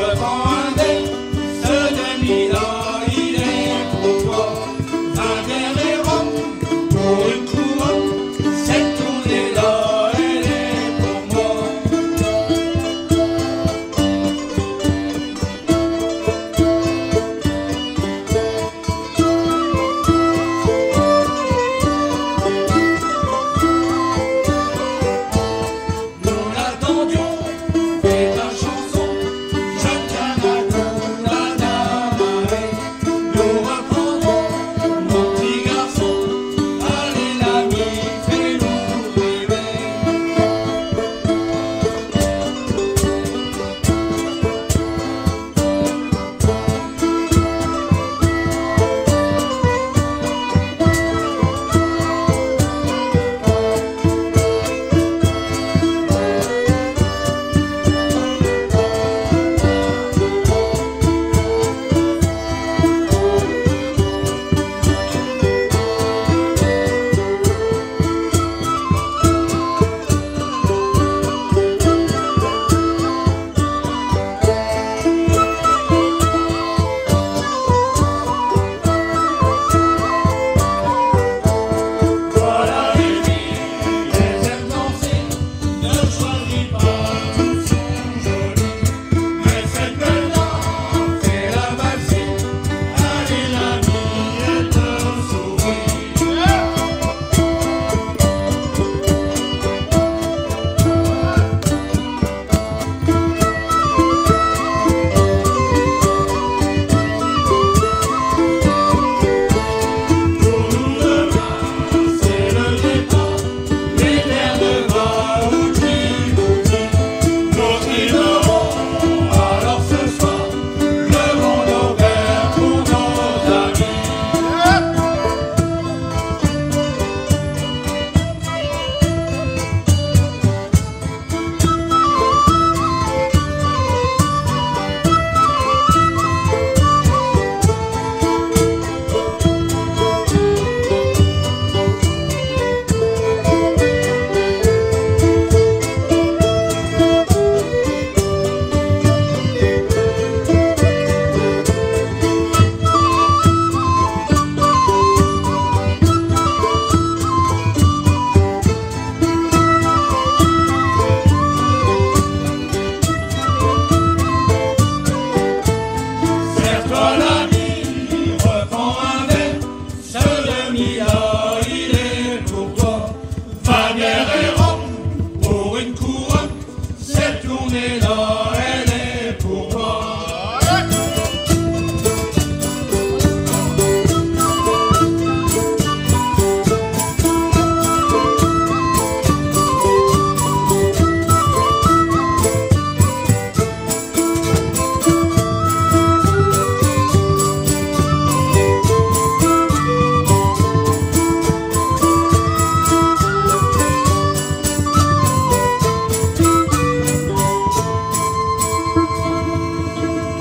reprends un verre, ce demi-là, il est pour toi. Un verre et rhum pour une couronne, cette tournée-là, elle est pour moi. Nous l'attendions, et ta chanson, jeune Canadou, la Namae. Nous reprendrons, mon petit garçon, allez l'ami, fais-nous rêver. Voilà les filles, les aime danser, ne choisis pas, toutes sont jolies. Mais cette belle dame fait la valser, allez l'ami, elle te sourit. Pour nous demain, c'est le départ, les terres de bas ou Djibouti. Nous trimerons alors ce soir, le monde ouvert pour nos amis. Serre-toi l'ami, reprends un verre, ce demi-là, il est pour toi. Baguette et rhum pour une couronne, cette tournée-là, elle est pour moi.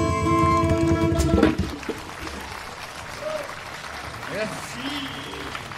Merci.